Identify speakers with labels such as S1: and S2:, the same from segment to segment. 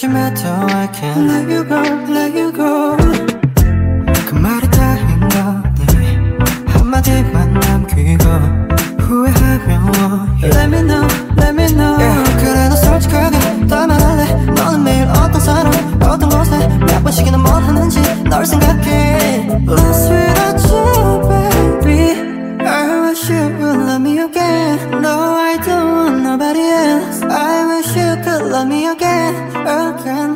S1: 그치마도 I can't let you go, let you go. 그 말이 다인 거니 한마디만 남기고 후회하면 Let me know, let me know. yeah. 그래 너 솔직하게 더 말할래. 너는 매일 어떤 사람 어떤 곳에 몇 번씩이나 뭘 하는지 널 생각해. Lost without you baby. I wish you would love me again. No, I don't want nobody else. I wish you could love me again, again.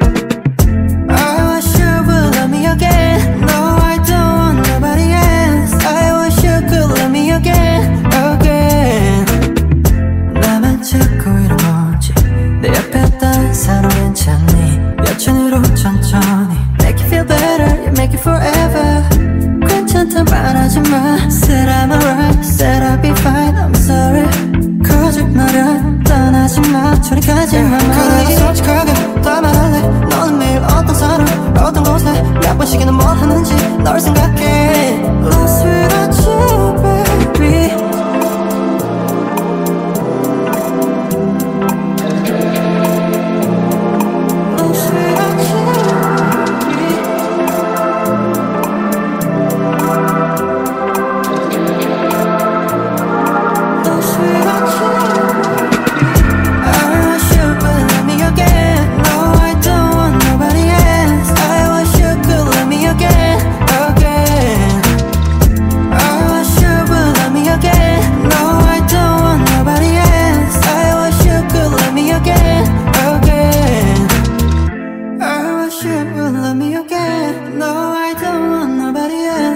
S1: I wish you would love me again. No, I don't want nobody else. I wish you could love me again, again. 나만 찾고 이런 건지 내 옆에 딴 사람 괜찮니? 여천으로 천천히 Make you feel better, you make it forever. 괜찮다 말하지마. Said I'm alright, said I'll be fine, I'm sorry. 거짓말은 떠나지마. 저리가지마. 그래 너 솔직하게 다 말할래. 너는 매일 어떤 사람 어떤 곳에 몇 번씩이나 뭘 하는지 널 생각해. Lost without you baby. Love me again. No, I don't want nobody else.